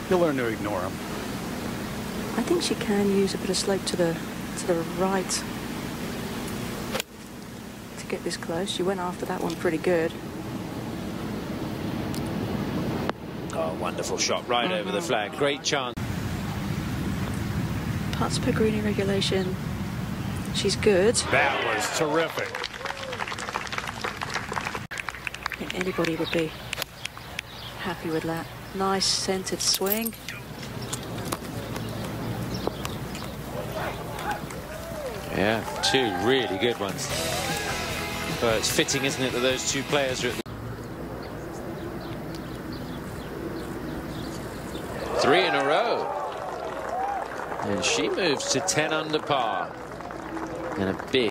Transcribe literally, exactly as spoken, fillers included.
You'll learn to ignore them. I think she can use a bit of slope to the to the right to get this close. She went after that one pretty good. Oh, wonderful shot right Uh-huh. over the flag. Great chance. Putts per green in regulation. She's good. That was terrific. I think anybody would be happy with that. Nice centered swing. Yeah, two really good ones. But it's fitting, isn't it, that those two players are at the three in a row. And she moves to ten under par. And a big